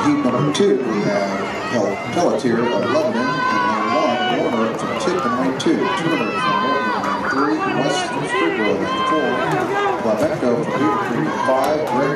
heat number 2, we have Pelletier of Lebanon in lane 1, Warner from Tip in lane 2, Turner from Norton in lane 3, West from Streetville in lane 4, Lavenco from Beaver Creek in 5, Greg